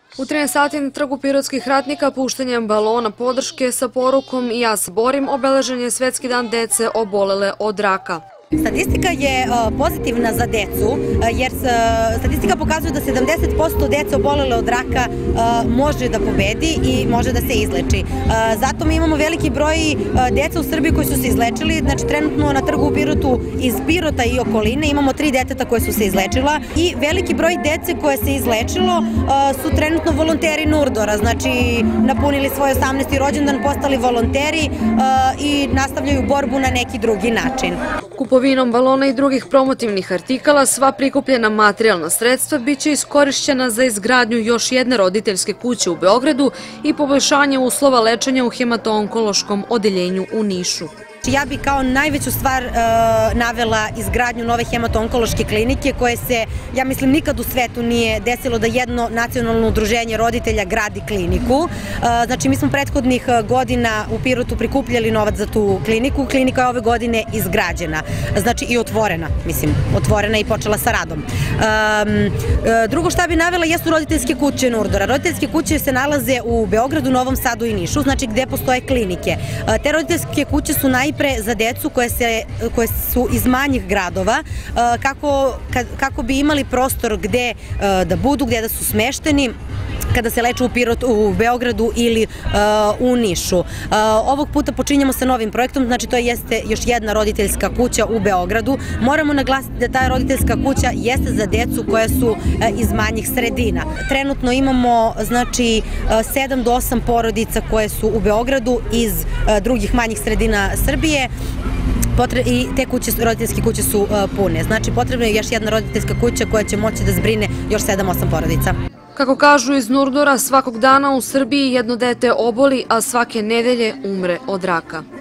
U 13 sati na trgu pirotskih ratnika puštanjem balona podrške sa porukom "Ja se borim" obeležen je Svetski dan dece obolele od raka. Statistika je pozitivna za decu, jer statistika pokazuje da 70% dece obolele od raka može da pobedi i može da se izleči. Zato mi imamo veliki broj deca u Srbiji koji su se izlečili. Znači, trenutno na trgu u Pirotu iz Pirota i okoline imamo 3 deteta koje su se izlečila i veliki broj dece koje se izlečilo su trenutno volonteri Nurdora. Znači, napunili svoj 18. rođendan, postali volonteri i nastavljaju borbu na neki drugi način. Kupovinom balona i drugih promotivnih artikala sva prikupljena materijalna sredstva biće iskorišćena za izgradnju još jedne roditeljske kuće u Beogradu i poboljšanje uslova lečenja u hemato-onkološkom odeljenju u Nišu. Ja bih kao najveću stvar navela izgradnju nove hemato-onkološke klinike koje se, ja mislim, nikad u svetu nije desilo da jedno nacionalno udruženje roditelja gradi kliniku. Znači, mi smo prethodnih godina u Pirotu prikupljali novac za tu kliniku. Klinika je ove godine izgrađena, znači i otvorena, otvorena i počela sa radom. Drugo šta bih navela jesu roditeljske kuće Nurdora. Roditeljske kuće se nalaze u Beogradu, Novom Sadu i Nišu, znači gde postoje klinike. Te roditeljske kuće su najpre za decu koje su iz manjih gradova, kako bi imali prostor gde da budu, gde da su smešteni kada se leče u Beogradu ili u Nišu. Ovog puta počinjemo sa novim projektom, znači to jeste još jedna roditeljska kuća u Beogradu. Moramo naglasiti da ta roditeljska kuća jeste za decu koja su iz manjih sredina. Trenutno imamo, znači, 7 do 8 porodica koje su u Beogradu iz drugih manjih sredina Srbije i te roditeljske kuće su pune. Znači, potrebna je još jedna roditeljska kuća koja će moći da zbrine još 7-8 porodica. Kako kažu iz Nurdora, svakog dana u Srbiji jedno dete oboli, a svake nedelje umre od raka.